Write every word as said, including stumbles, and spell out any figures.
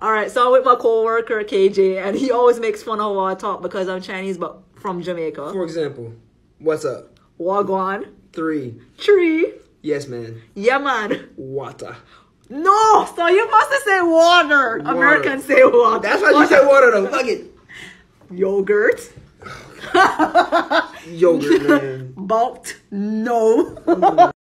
All right, so I'm with my coworker K J, and he always makes fun of how I talk because I'm Chinese, but from Jamaica. For example, what's up? Wagwan. Three. Tree. Yes, man. Yeah, man. Water. No, so you must have said water. Water. Americans say water. That's why you said water, though. Fuck it. Yogurt. Yogurt, man. Bulked. No.